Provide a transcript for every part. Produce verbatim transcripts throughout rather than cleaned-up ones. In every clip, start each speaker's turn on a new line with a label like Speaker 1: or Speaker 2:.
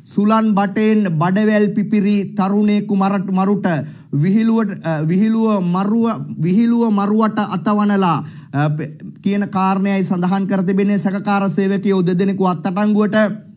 Speaker 1: සුලන් බටෙන් බඩවැල් පිපිරි තරුණයෙකු මරුට විහිළුව විහිළුව මරුව විහිළුව මරුවට අතවනලා කියන කාරණයයි සඳහන් කර තිබෙන්නේ. සැකකාර සේවකයෝ දෙදෙනෙකු අත්අඩංගුවට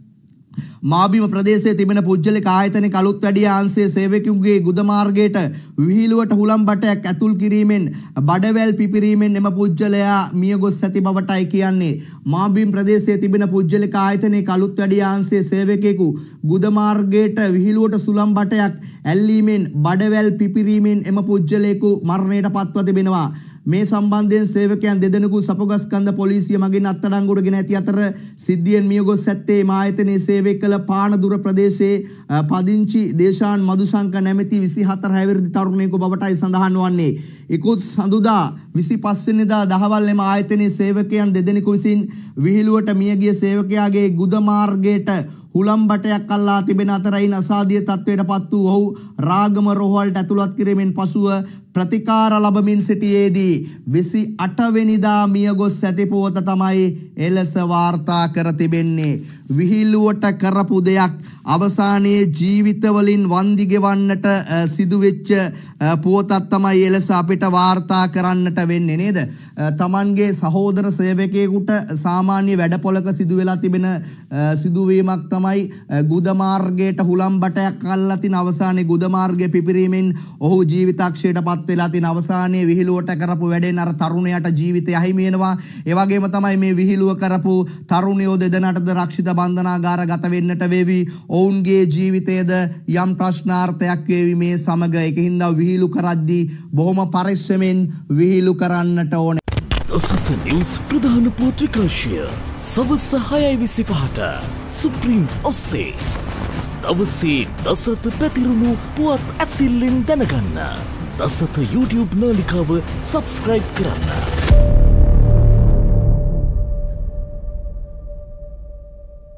Speaker 1: මාබිම ප්‍රදේශයේ තිබෙන පුජ්‍යලික ආයතනයේ අලුත් වැඩියා අංශයේ සේවකයෙකුගේ ගුද මාර්ගයට විහිළුවට හුලම් බටයක් ඇතුල් කිරීමෙන් බඩවැල් පිපිරීමෙන් එම පුජ්‍යලයා මිය ගොස් ඇති බවටයි කියන්නේ. මාබිම ප්‍රදේශයේ තිබෙන පුජ්‍යලික ආයතනයේ අලුත් වැඩියා අංශයේ සේවකයෙකු ගුද මාර්ගයට විහිළුවට සුලම් බටයක් ඇල්ලීමෙන් බඩවැල් පිපිරීමෙන් එම පුජ්‍යලයෙකු මරණයට පත්ව තිබෙනවා. මේ සම්බන්ධයෙන් සේවකයන් දෙදෙනෙකු සපුගස්කන්ධ පොලිසිය මගින් අත්අඩංගුවට ගෙන ඇති අතර සිද්ධියෙන් මියගොස් ඇත්තේ මායතනයේ සේවය කළ පානදුර ප්‍රදේශයේ පදිංචි දේශාන් මදුශංක නැමැති විසි හතර හැවිරිදි තරුණයෙකු බවටයි සඳහන් වන්නේ. ඉකුත් සඳුදා විසිපස් වෙනිදා දහවල් එම ආයතනයේ සේවකයන් දෙදෙනෙකු විසින් විහිළුවට මියගිය සේවකයාගේ ගුද මාර්ගයට හුලම් බටයක් අල්ලා තිබෙන අතරයින් අසාධ්‍ය තත්වයට පත් වූ ඔහු රාගම රෝහලට ඇතුළත් කිරීමෙන් පසුව ප්‍රතිකාර ලැබමින් සිටියේදී විසි අට වෙනිදා මියගොස් ඇති පුවත තමයි එලෙස වාර්තා කර තිබෙන්නේ. විහිළුවට කරපු දෙයක් අවසානයේ ජීවිතවලින් වන්දි ගෙවන්නට සිදුවෙච්ච පුවතක් තමයි එලෙස අපිට වාර්තා කරන්නට වෙන්නේ නේද? තමන්ගේ සහෝදර සේවකයෙකුට සාමාන්‍ය වැඩපොලක සිදු වෙලා තිබෙන සිදුවීමක් තමයි ගුද මාර්ගයට හුලම් බටයක් අල්ලලා තින අවසානයේ ගුද මාර්ගයේ පිපිරීමෙන් ඔහු ජීවිතක්ෂයට පත් වෙලා තින අවසානයේ විහිළුවට කරපු වැඩෙන් අර තරුණයාට ජීවිතය අහිමි වෙනවා. ඒ වගේම තමයි මේ විහිළුව කරපු තරුණයෝ දෙදෙනාටද රක්ෂිත බන්ධනාගාරගත වෙන්නට වේවි. ඔවුන්ගේ ජීවිතයේද යම් ප්‍රශ්නාර්ථයක් වේවි මේ සමග. ඒකින්ද විහිළු කරද්දී බොහොම පරිස්සමෙන් විහිළු කරන්නට ඕනේ.
Speaker 2: දසත නිවුස් ප්‍රධාන පුවත් විකාශය සවස් හයයි විසිපහට සුප්‍රීම් ඔස්සේ දවසේ දසත පැතිරුණු පුවත් ඇසිල්ලෙන් දැනගන්න දසත YouTube නාලිකාව සබ්ස්ක්‍රයිබ් කරන්න.